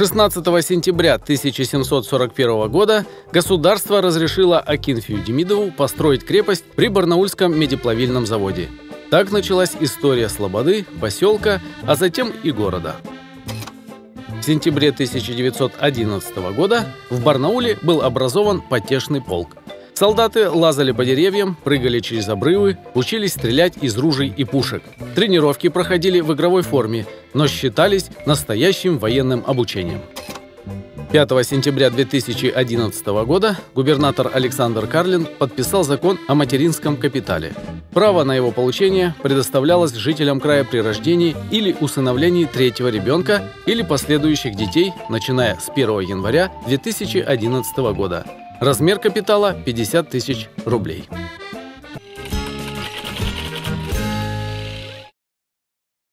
16 сентября 1741 года государство разрешило Акинфию Демидову построить крепость при Барнаульском медиплавильном заводе. Так началась история слободы, поселка, а затем и города. В сентябре 1911 года в Барнауле был образован потешный полк. Солдаты лазали по деревьям, прыгали через обрывы, учились стрелять из ружей и пушек. Тренировки проходили в игровой форме, но считались настоящим военным обучением. 5 сентября 2011 года губернатор Александр Карлин подписал закон о материнском капитале. Право на его получение предоставлялось жителям края при рождении или усыновлении третьего ребенка или последующих детей, начиная с 1 января 2011 года. Размер капитала – 50 тысяч рублей.